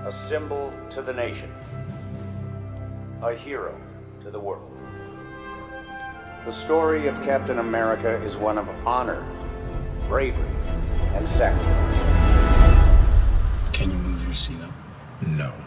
A symbol to the nation. A hero to the world. The story of Captain America is one of honor, bravery, and sacrifice. Can you move your seat up? No.